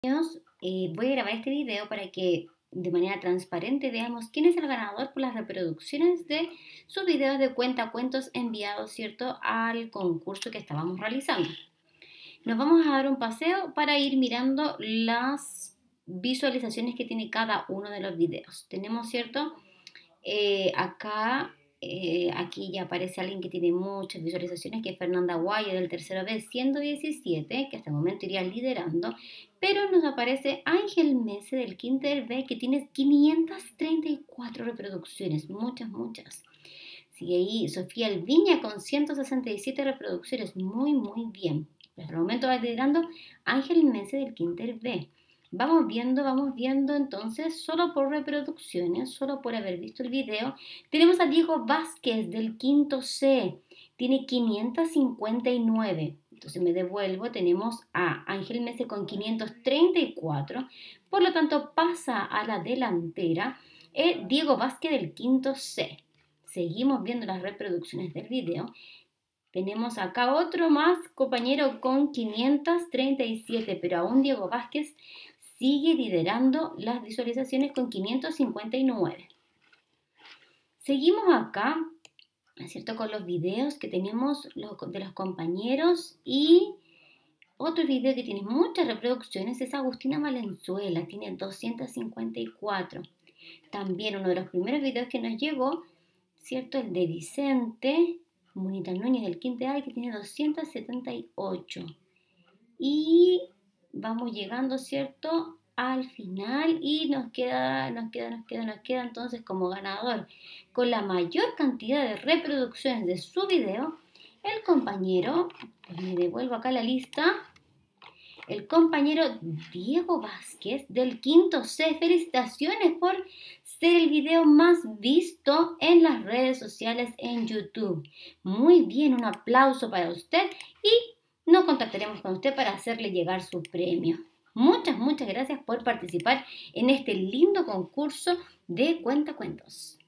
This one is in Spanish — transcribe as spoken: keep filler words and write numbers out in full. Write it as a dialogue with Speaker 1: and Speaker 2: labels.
Speaker 1: Eh, voy a grabar este video para que de manera transparente veamos quién es el ganador por las reproducciones de sus videos de cuentacuentos enviados, ¿cierto?, al concurso que estábamos realizando. Nos vamos a dar un paseo para ir mirando las visualizaciones que tiene cada uno de los videos. Tenemos, ¿cierto?, eh, acá... Eh, aquí ya aparece alguien que tiene muchas visualizaciones, que es Fernanda Guaya del tercero B, ciento diecisiete, que hasta el momento iría liderando, pero nos aparece Ángel Mese del Kinder B, que tiene quinientas treinta y cuatro reproducciones, muchas, muchas. Sigue ahí Sofía Alviña con ciento sesenta y siete reproducciones, muy, muy bien. Hasta el momento va liderando Ángel Mese del Kinder B. Vamos viendo, vamos viendo entonces, solo por reproducciones, solo por haber visto el video. Tenemos a Diego Vázquez del quinto C, tiene quinientas cincuenta y nueve. Entonces me devuelvo, tenemos a Ángel Mese con quinientos treinta y cuatro, por lo tanto pasa a la delantera eh, Diego Vázquez del quinto C. Seguimos viendo las reproducciones del video. Tenemos acá otro más, compañero, con quinientas treinta y siete, pero aún Diego Vázquez sigue liderando las visualizaciones con quinientos cincuenta y nueve. Seguimos acá, ¿cierto?, con los videos que tenemos de los compañeros, y otro video que tiene muchas reproducciones es Agustina Valenzuela, tiene doscientas cincuenta y cuatro. También uno de los primeros videos que nos llegó, ¿cierto?, el de Vicente Munita Núñez del quinto A, que tiene doscientas setenta y ocho. Y vamos llegando, ¿cierto?, al final, y nos queda, nos queda, nos queda, nos queda entonces como ganador con la mayor cantidad de reproducciones de su video, el compañero, pues me devuelvo acá la lista, el compañero Diego Vázquez del quinto C. Felicitaciones por ser el video más visto en las redes sociales en YouTube. Muy bien, un aplauso para usted, y nos contactaremos con usted para hacerle llegar su premio. Muchas, muchas gracias por participar en este lindo concurso de cuentacuentos.